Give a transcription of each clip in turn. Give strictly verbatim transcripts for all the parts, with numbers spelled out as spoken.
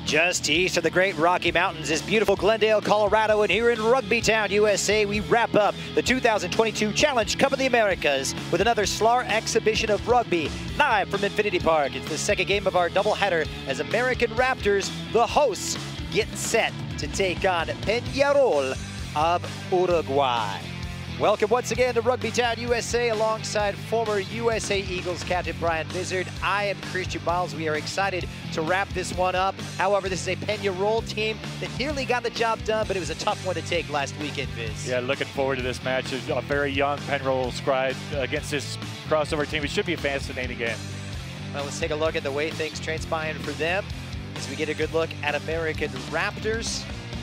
Just east of the Great Rocky Mountains is beautiful Glendale, Colorado, and here in Rugby Town, U S A, we wrap up the two thousand twenty-two Challenge Cup of the Americas with another S L A R exhibition of rugby, live from Infinity Park. It's the second game of our doubleheader as American Raptors, the hosts, get set to take on Peñarol of Uruguay. Welcome once again to Rugby Town, U S A, alongside former U S A Eagles captain Brian Vizard. I am Christian Miles. We are excited to wrap this one up. However, this is a Peñarol team that nearly got the job done, but it was a tough one to take last weekend, Viz. Yeah, looking forward to this match. There's a very young Peñarol scribe against this crossover team. It should be a fascinating game. Well, let's take a look at the way things transpired for them as we get a good look at American Raptors.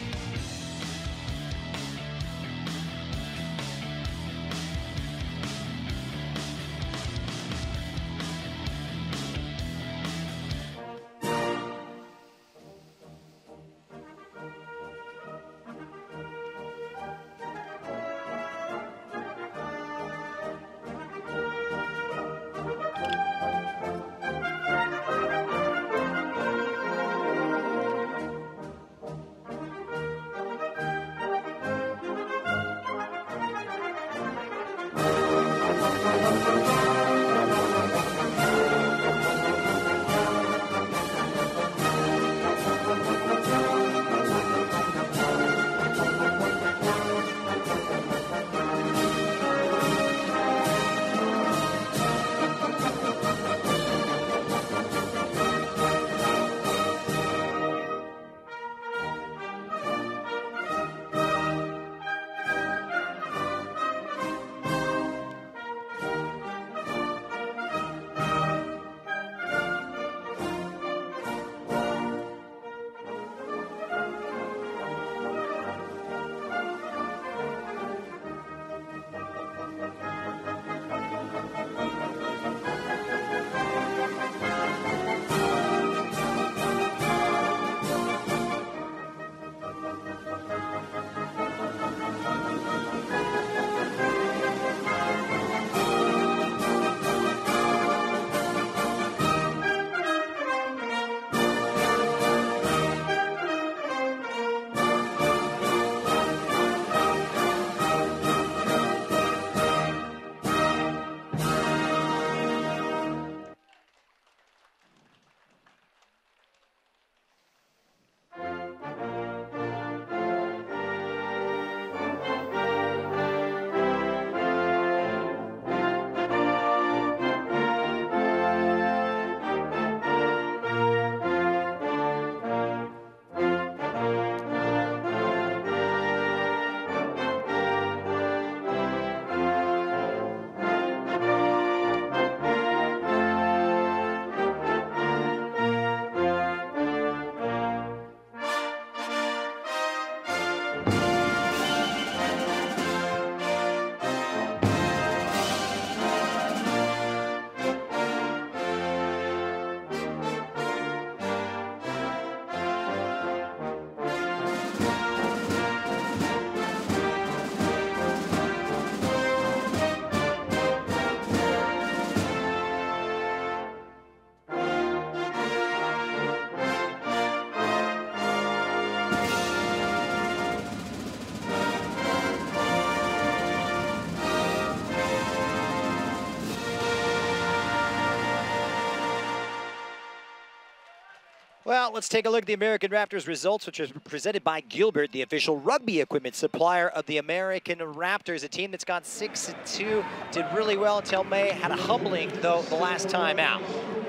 Well, let's take a look at the American Raptors results, which are presented by Gilbert, the official rugby equipment supplier of the American Raptors, a team that's gone six and two, did really well until May, had a humbling, though, the last time out.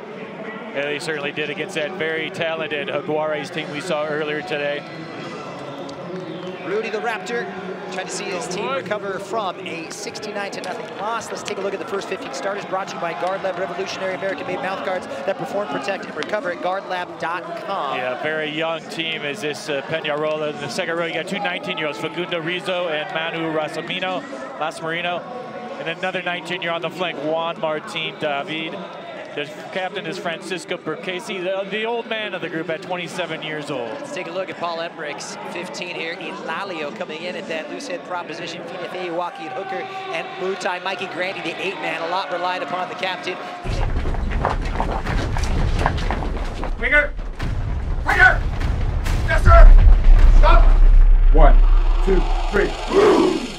Yeah, they certainly did against that very talented Jaguares team we saw earlier today. Rudy the Raptor trying to see his team recover from a sixty-nine to nothing loss. Let's take a look at the first fifteen starters, brought to you by GuardLab, revolutionary American-made mouth guards that perform, protect, and recover at guard lab dot com. Yeah, very young team is this uh, Peñarol. In the second row, you got two nineteen-year-olds, Facundo Rizzo and Manu Rasamino, Las Marino, and another nineteen-year on the flank, Juan Martin David. The captain is Francisco Burkesi, the, the old man of the group at twenty-seven years old. Let's take a look at Paul Embrick's fifteen here. Ilalio coming in at that loose head proposition. Finefei Iwaki at hooker, and Mutai Mikey Grandy, the eight man. A lot relied upon the captain. Winger! Winger! Yes, sir. Stop. One, two, three.